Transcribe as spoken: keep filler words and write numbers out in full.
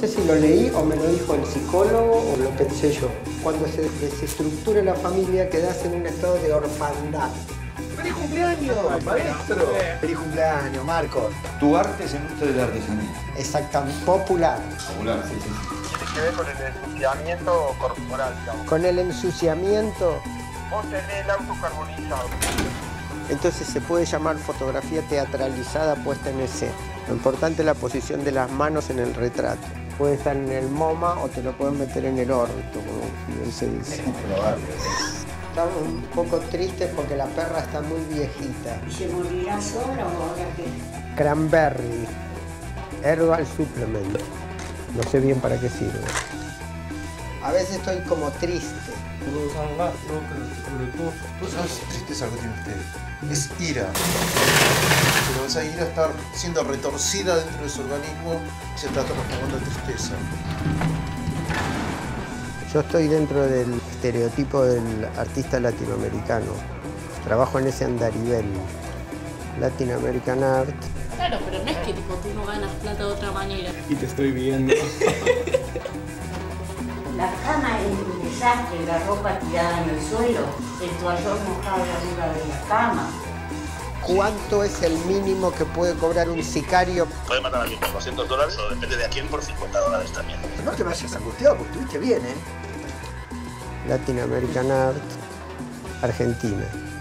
sé si lo leí o me lo dijo el psicólogo o lo pensé yo. Cuando se desestructura la familia quedás en un estado de orfandad. ¡Feliz cumpleaños, maestro! ¡Feliz cumpleaños, Marcos! Tu arte es el gusto de la artesanía. Exactamente. Popular. Popular, sí, sí, sí. Tiene que ver con el ensuciamiento corporal, digamos. Con el ensuciamiento. Vos tenés el auto carbonizado. Entonces se puede llamar fotografía teatralizada puesta en escena. Lo importante es la posición de las manos en el retrato. Puede estar en el MoMA o te lo pueden meter en el orto, como bien se dice. Estamos un poco tristes porque la perra está muy viejita. ¿Y se morirá sola o ahora qué? Cranberry, Herbal Supplement. No sé bien para qué sirve. A veces estoy como triste. ¿Vos sabés qué tristeza que tiene usted? Es ira. Pero esa ira está siendo retorcida dentro de su organismo y se está transformando en tristeza. Yo estoy dentro del estereotipo del artista latinoamericano. Trabajo en ese andarivel. Latin American Art. Claro, pero no es que tipo, tú no ganas plata de otra manera. Y te estoy viendo. La cama es un desastre, la ropa tirada en el suelo, el toallón mojado arriba de la cama. ¿Cuánto es el mínimo que puede cobrar un sicario? Puede matar a alguien por doscientos dólares o depende de a quién por cincuenta dólares también. No te vayas angustiado porque estuviste bien, ¿eh? Latin American Art, Argentina.